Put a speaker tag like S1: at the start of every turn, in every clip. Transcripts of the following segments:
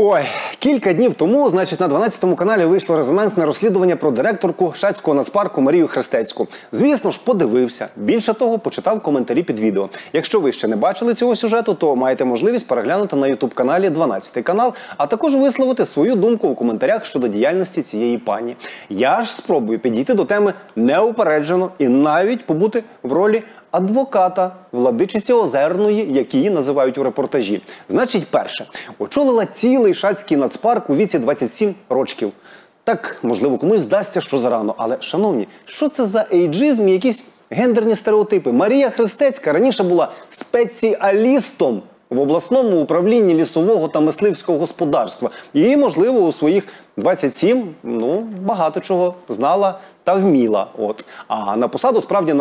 S1: Ой, кілька днів тому, значить, на 12-му каналі вийшло резонансне розслідування про директорку Шацького нацпарку Марію Хрестецьку. Звісно ж, подивився. Більше того, почитав коментарі під відео. Якщо ви ще не бачили цього сюжету, то маєте можливість переглянути на YouTube-каналі 12-й канал, а також висловити свою думку у коментарях щодо діяльності цієї пані. Я ж спробую підійти до теми неупереджено і навіть побути в ролі адвоката владичиці Озерної, як її називають у репортажі. Значить, перше, очолила цілий Шацький нацпарк у віці 27 років. Так, можливо, комусь здасться, що зарано. Але, шановні, що це за ейджизм і якісь гендерні стереотипи? Марія Хрестецька раніше була спеціалістом в обласному управлінні лісового та мисливського господарства. І, можливо, у своїх 27, багато чого знала та вміла. А на посаду справді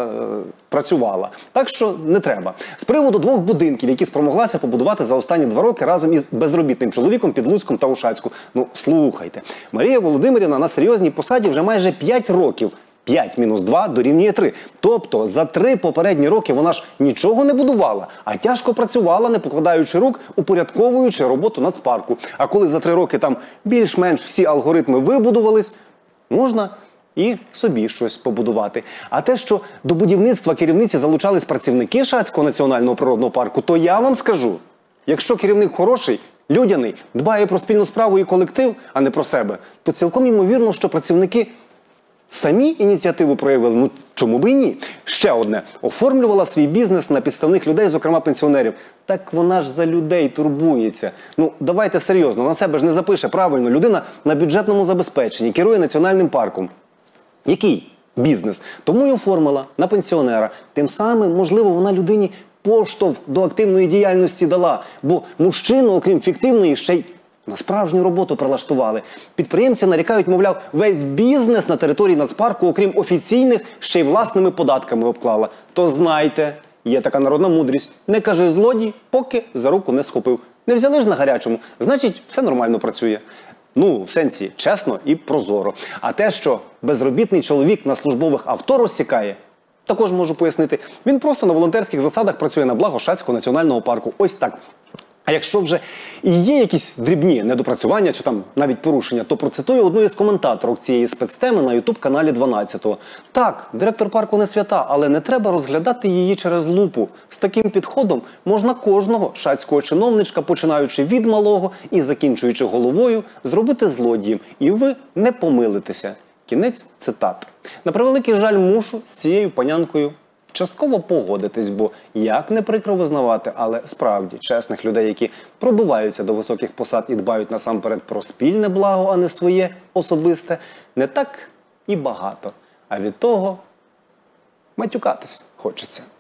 S1: працювала. Так що не треба. З приводу 2 будинків, які спромоглася побудувати за останні 2 роки разом із безробітним чоловіком під Луцьком та у Шацьку. Слухайте, Марія Володимирівна на серйозній посаді вже майже 5 років. 5 мінус 2 дорівнює 3. Тобто за 3 попередні роки вона ж нічого не будувала, а тяжко працювала, не покладаючи рук, упорядковуючи роботу нацпарку. А коли за 3 роки там більш-менш всі алгоритми вибудувались, можна і собі щось побудувати. А те, що до будівництва керівниці залучались працівники Шацького національного природного парку, то я вам скажу, якщо керівник хороший, людяний, дбає про спільну справу і колектив, а не про себе, то цілком ймовірно, що працівники самі ініціативу проявили, чому би і ні. Ще одне. Оформлювала свій бізнес на підставних людей, зокрема пенсіонерів. Так вона ж за людей турбується. Давайте серйозно, на себе ж не запише, правильно, людина на бюджетному забезпеченні, керує національним парком. Який бізнес? Тому й оформила на пенсіонера. Тим самим, можливо, вона людині поштовх до активної діяльності дала. Бо мужчину, окрім фіктивної, ще й на справжню роботу прилаштували. Підприємці нарікають, мовляв, весь бізнес на території нацпарку, окрім офіційних, ще й власними податками обклала. То знайте, є така народна мудрість. Не кажи злодій, поки за руку не схопив. Не взяли ж на гарячому, значить, все нормально працює. В сенсі, чесно і прозоро. А те, що безробітний чоловік на службових авто розсікає, також можу пояснити. Він просто на волонтерських засадах працює на благо Шацького національного парку. Ось так. А якщо вже і є якісь дрібні недопрацювання чи там навіть порушення, то процитую одну із коментаторок цієї спецтеми на YouTube-каналі 12-го. Так, директор парку не свята, але не треба розглядати її через лупу. З таким підходом можна кожного шацького чиновничка, починаючи від малого і закінчуючи головою, зробити злодієм. І ви не помилитеся. Кінець цитати. На превеликий жаль, мушу з цією панянкою частково погодитись, бо як не прикро визнавати, але справді чесних людей, які пробиваються до високих посад і дбають насамперед про спільне благо, а не своє особисте, не так і багато. А від того матюкатись хочеться.